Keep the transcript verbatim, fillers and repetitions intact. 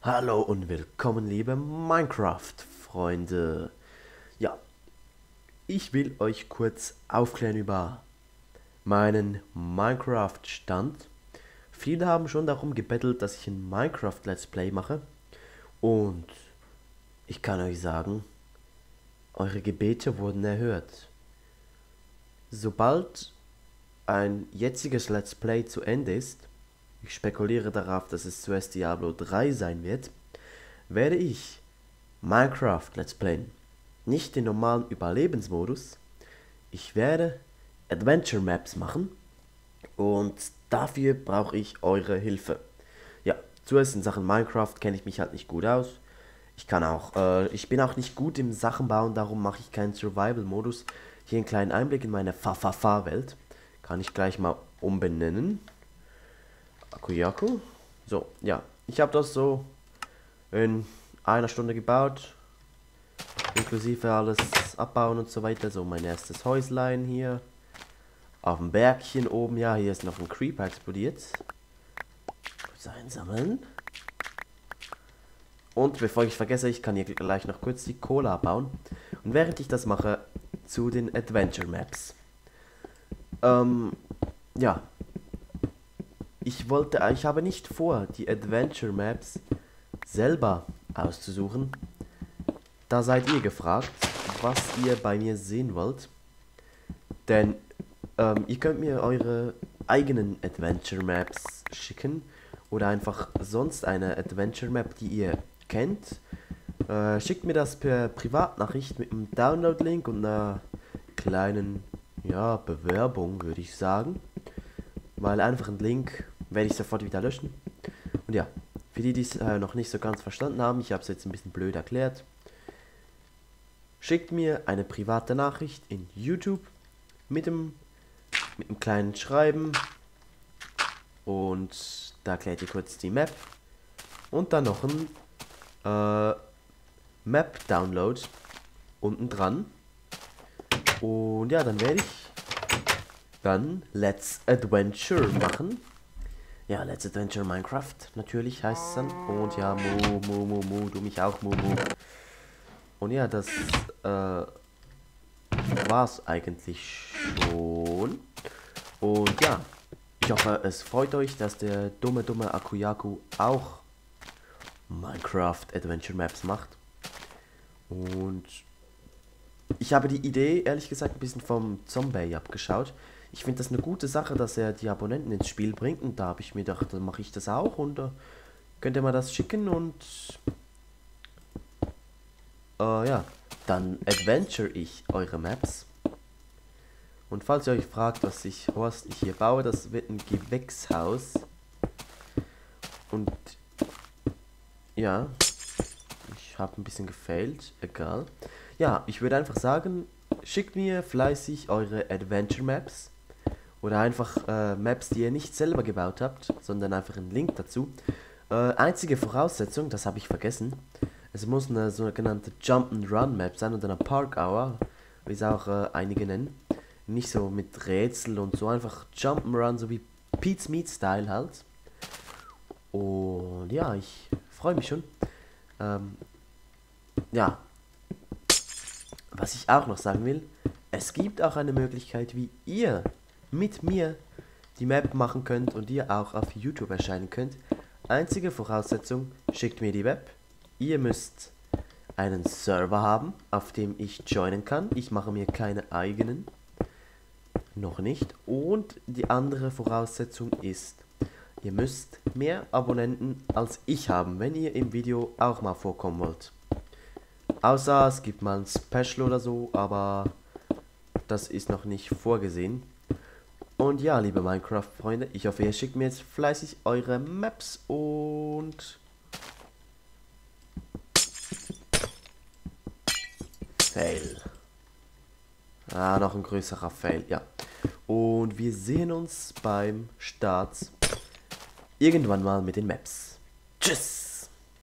Hallo und willkommen, liebe Minecraft-Freunde. Ja, ich will euch kurz aufklären über meinen Minecraft-Stand. Viele haben schon darum gebettelt, dass ich ein Minecraft-Let's Play mache. Und ich kann euch sagen, eure Gebete wurden erhört. Sobald ein jetziges Let's Play zu Ende ist, ich spekuliere darauf, dass es zuerst Diablo drei sein wird, werde ich Minecraft Let's Playen. Nicht den normalen Überlebensmodus. Ich werde Adventure Maps machen und dafür brauche ich eure Hilfe. Ja, zuerst in Sachen Minecraft kenne ich mich halt nicht gut aus. Ich kann auch, äh, ich bin auch nicht gut im Sachen bauen, darum mache ich keinen Survival-Modus. Hier einen kleinen Einblick in meine Fa-Fa-Fa-Welt. Kann ich gleich mal umbenennen. Akuyaku. So, ja. Ich habe das so in einer Stunde gebaut. Inklusive alles abbauen und so weiter. So, mein erstes Häuslein hier. Auf dem Bergchen oben. Ja, hier ist noch ein Creeper explodiert. Kurz einsammeln. Und bevor ich vergesse, ich kann hier gleich noch kurz die Cola bauen. Und während ich das mache, zu den Adventure Maps. Ähm, ja. Ich wollte, ich habe nicht vor, die Adventure Maps selber auszusuchen. Da seid ihr gefragt, was ihr bei mir sehen wollt. Denn ähm, ihr könnt mir eure eigenen Adventure Maps schicken. Oder einfach sonst eine Adventure Map, die ihr kennt. Äh, schickt mir das per Privatnachricht mit einem Download-Link und einer kleinen, ja, Bewerbung, würde ich sagen. Weil einfach ein Link werde ich sofort wieder löschen. Und ja, für die, die es äh, noch nicht so ganz verstanden haben, ich habe es jetzt ein bisschen blöd erklärt. Schickt mir eine private Nachricht in YouTube mit dem, mit einem kleinen Schreiben. Und da erklärt ihr kurz die Map. Und dann noch ein äh, Map-Download unten dran. Und ja, dann werde ich dann Let's Adventure machen. Ja, Let's Adventure Minecraft, natürlich heißt es dann. Und ja, Mu, Mu, Mu, Mu, du mich auch, Mu, Mu. Und ja, das äh, war's eigentlich schon. Und ja, ich hoffe, es freut euch, dass der dumme, dumme Akuyaku auch Minecraft Adventure Maps macht. Und ich habe die Idee, ehrlich gesagt, ein bisschen vom Zombie abgeschaut. Ich finde das eine gute Sache, dass er die Abonnenten ins Spiel bringt. Und da habe ich mir gedacht, dann mache ich das auch. Und äh, könnt ihr mal das schicken. Und äh, ja, dann adventure ich eure Maps. Und falls ihr euch fragt, was ich, was ich hier baue, das wird ein Gewächshaus. Und ja, ich habe ein bisschen gefailt. Egal. Ja, ich würde einfach sagen, schickt mir fleißig eure Adventure Maps. Oder einfach äh, Maps, die ihr nicht selber gebaut habt, sondern einfach einen Link dazu. Äh, einzige Voraussetzung, das habe ich vergessen. Es muss eine sogenannte Jump'n'Run Map sein oder eine Park Hour, wie es auch äh, einige nennen. Nicht so mit Rätsel und so, einfach Jump'n'Run, so wie Pete's Meat Style halt. Und ja, ich freue mich schon. Ähm, ja. Was ich auch noch sagen will, es gibt auch eine Möglichkeit, wie ihr mit mir die Map machen könnt und ihr auch auf YouTube erscheinen könnt. Einzige Voraussetzung, schickt mir die Map. Ihr müsst einen Server haben, auf dem ich joinen kann. Ich mache mir keine eigenen. Noch nicht. Und die andere Voraussetzung ist, ihr müsst mehr Abonnenten als ich haben, wenn ihr im Video auch mal vorkommen wollt. Außer es gibt mal ein Special oder so, aber das ist noch nicht vorgesehen. Und ja, liebe Minecraft-Freunde, ich hoffe, ihr schickt mir jetzt fleißig eure Maps und Fail. Ah, noch ein größerer Fail, ja. Und wir sehen uns beim Start irgendwann mal mit den Maps. Tschüss!